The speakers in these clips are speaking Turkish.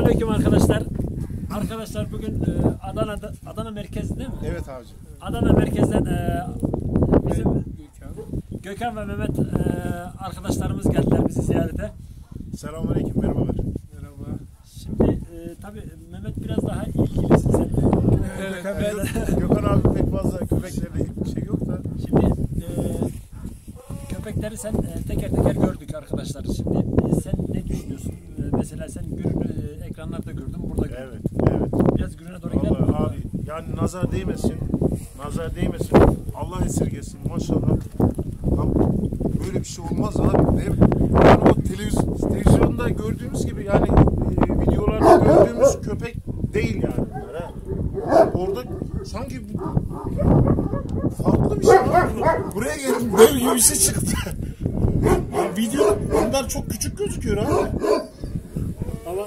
Selamünaleyküm arkadaşlar. Arkadaşlar bugün Adana merkez değil mi? Evet abi. Adana merkezden bizim Gökhan ve Mehmet arkadaşlarımız geldiler bizi ziyarete. Selamünaleyküm, merhabalar. Merhaba. Şimdi tabii Mehmet biraz daha ilgilisin sen. Gökhan abi pek fazla köpeklerle şey yok da. Şimdi köpekleri sen teker teker gördük arkadaşlar. Şimdi sen ne düşünüyorsun? Mesela sen Gürün'ü ekranlarda gördün, burada gördün. Evet, evet. Biraz Gürün'e doğru gidelim. Vallahi abi, yani nazar değmesin. Nazar değmesin. Allah esirgesin maşallah. Abi, böyle bir şey olmaz abi. Yani o televizyonda gördüğümüz gibi yani videolarda gördüğümüz köpek değil yani bunlar ha. Orada sanki farklı bir şey var. Buraya geldim böyle gibi bir şey çıktı. Ya video bunlar çok küçük gözüküyor abi. Ama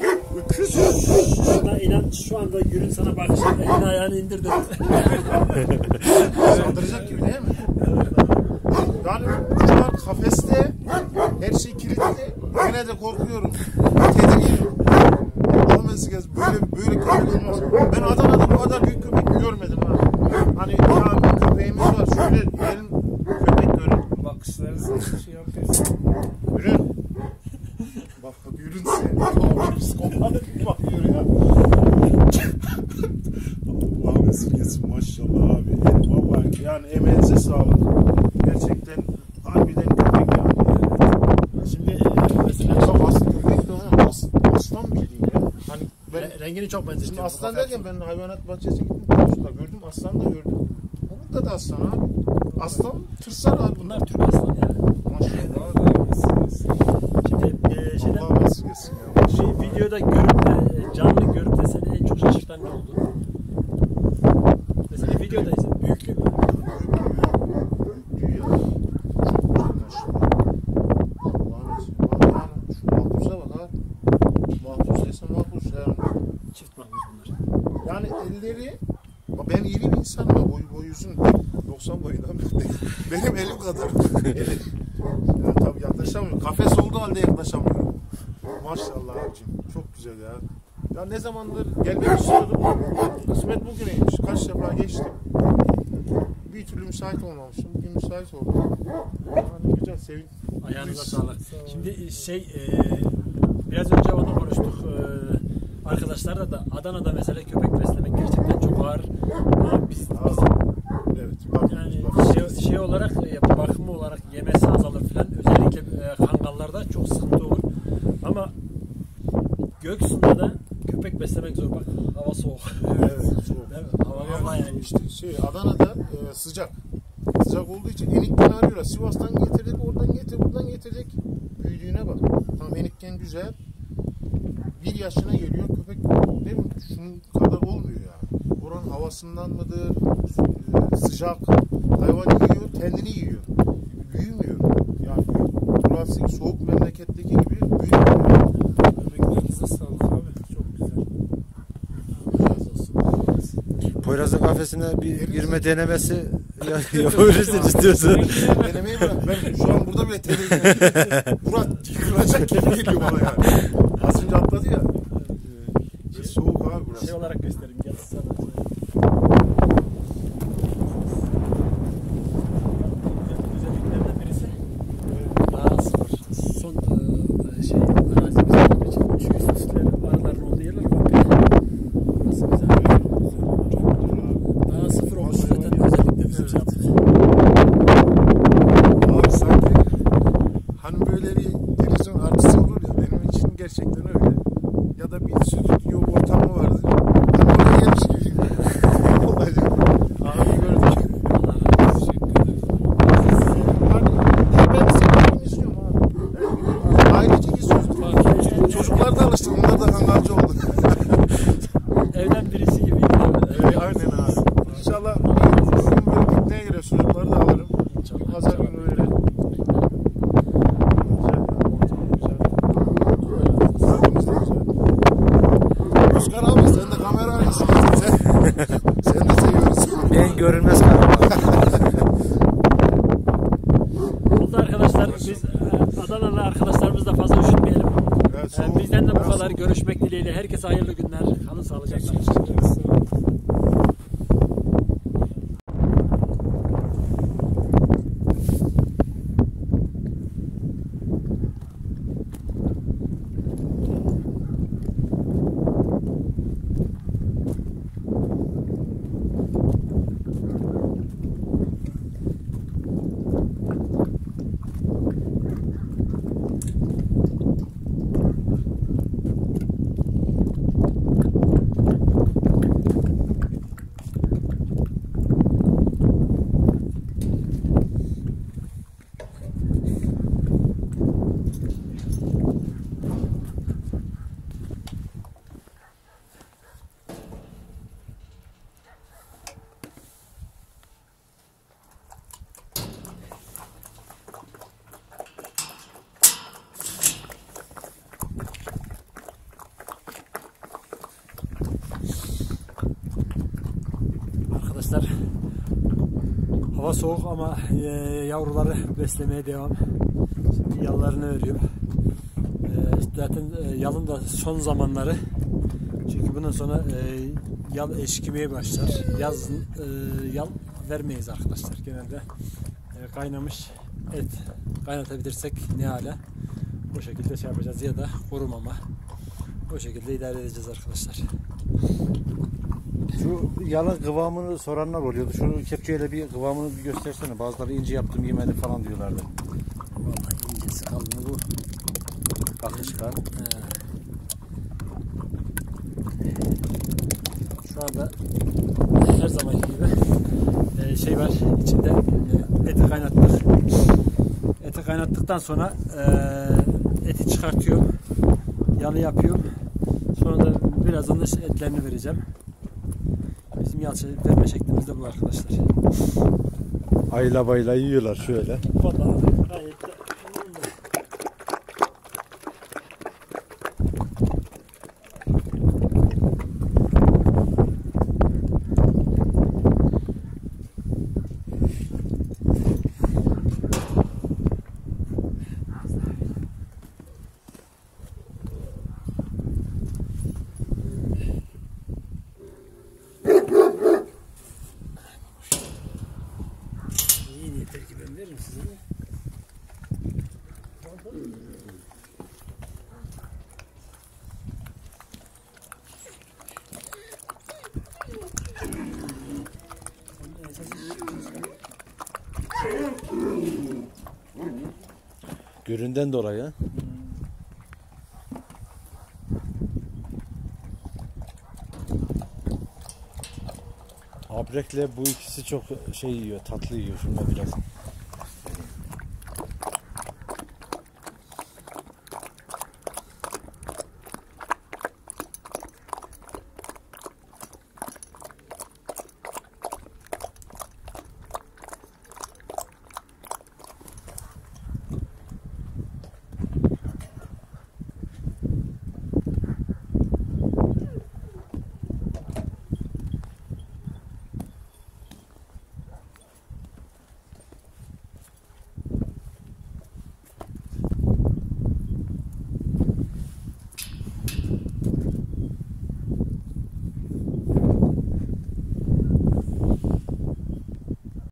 inan şu anda Gürün sana bakışında elini ayağını indirdi. Saldıracak gibi değil mi? Yani kuşlar kafeste, her şey kilitli. Yine de korkuyorum. Tedirginim. Böyle köpek olmaz. Ben Adana'da bu kadar büyük köpek görmedim ha. Hani ya köpeğimiz var. Şöyle gelin köpek görün. Bakışları şey yapıyorsun. Yürün. Bak yürün sen. Psikopat bakıyor ya. Allah'ım esirgesin maşallah abi. Vallahi yani emeğinize sağlık. Gerçekten harbiden köpek yani. Şimdi mesela Çok aslan köpek de ama aslan bildiğin ya. Hani rengini çok şimdi benzetiyor. aslan derken ben hayvanat bahçesine gittim. Konuşta gördüm. Aslan da gördüm. Burada da aslan abi. Aslan tırsar abi. Bunlar Türk aslan yani. Maşallah. Şimdi şeyden Allah'ım esirgesin ya. bir videoda görüp de canlı görüp de seni en çok şaşırtan ne oldu? Mesela videodayız. Büyüklüğü mü? Büyüklüğü ya. Çok güzel maşallah. Allah'ım esirgesin. Bak yani şu mahpusa bak ha. Mahpus desem mahpus yani. Çift mahpus bunlar. Yani elleri, ben iri bir insanım ama boyu uzun, 90 boyunda. Benim elim kadar. Elim. Yani tabii yaklaşamıyorum. Kafes olduğu halde yaklaşamıyorum. Maşallah abicim. Çok güzel ya. Ya ne zamandır gelmek istiyordum. Kısmet bugüneymiş. Kaç defa geçtim. Bir türlü müsait olmamışım. Bugün müsait oldum. Yani güzel, sevin. Ayağınıza sağlık. Şimdi biraz önce onu konuştuk. Arkadaşlar da Adana'da mesela köpek beslemek gerçekten çok ağır. Biz Evet. yani şey olarak bakımı olarak yemesi azalır filan. Özellikle kangallarda çok sıkıntı olur. Ama Göksu'da da köpek beslemek zor. Bak hava soğuk. Evet, soğuk. Hava yani işte Adana'da sıcak. Sıcak olduğu için enikten arıyorlar. Sivas'tan getirdik, oradan getirdik, buradan getirdik. Büyüdüğüne bak. Tam enikken güzel. 1 yaşına geliyor köpek değil mi? Şunun kadar olmuyor yani. Oranın havasından mıdır? Sıcak. Hayvan yiyor, kendini yiyor. Büyümüyor. Yani burası soğuk memleketteki gibi büyümüyor. Emeklerinize sağlık abi. Çok güzel. Poyraz'ın kafesine bir girme denemesi yapabilirsiniz istiyorsan. Denemeyi bırak. Ben şu an burada bile tedirginim. Murat yıkılacak gibi geliyor bana yani. Az önce atladı ya. Soğuk abi burası. şey olarak göstereyim. Gel sana. Özelliklerden birisi daha sıfır. Son arazimiz olduğu için şu üstler araların olduğu yerler komple. Nasıl güzel. Daha sıfır olmuş zaten özellikle bizim şey yaptık. Abi sanki hani böyle bir televizyon artisi olur ya, benim için gerçekten öyle. Ya da bir stüdyo ortamı vardır. Hani oraya gelmiş gibi. Abi gördük. Hani ben seni izliyorum abi. Ailecek izliyoruz. Çocuklar da alıştı. Bunlar da kangalcı oldu. Evden birisi gibi. Aynen abi. İnşallah bugün böyle pikniğe giriyor. Çocukları da alırım. Bir pazar günü öyle. Özkan abi sen de kamera arıyorsun. Sen de seviyoruz. En görünmez kahraman. Oldu arkadaşlar. Biz Adanalı arkadaşlarımızla fazla üşütmeyelim. Evet, Bizden de bu kadar. Görüşmek görüşmek dileğiyle. Herkese hayırlı günler. Kalın sağlıcakla. Arkadaşlar, hava soğuk ama yavruları beslemeye devam. Şimdi yallarını örüyor. Zaten yalın da son zamanları. Çünkü bundan sonra yal eşkimeye başlar. Yazın yal vermeyiz arkadaşlar. Genelde kaynamış et kaynatabilirsek ne hala o şekilde şey yapacağız ya da kurumama. O şekilde idare edeceğiz arkadaşlar. Şu yalın kıvamını soranlar oluyordu. Şunu kepçeyle bir kıvamını bir göstersene. Bazıları ince yaptım yemedi falan diyorlardı. Vallahi incesi kalını bu. Akışkan. Şu anda her zamanki gibi şey var içinde, eti kaynattık. Eti kaynattıktan sonra eti çıkartıyor, yalı yapıyor. Sonra da birazdan da etlerini vereceğim. Bizim yal verme şeklimiz de bu arkadaşlar. Ayla bayla yiyorlar şöyle. Vallahi gayet de Göründen dolayı. Abrekle bu ikisi çok şey yiyor, tatlı yiyor. Şunda biraz.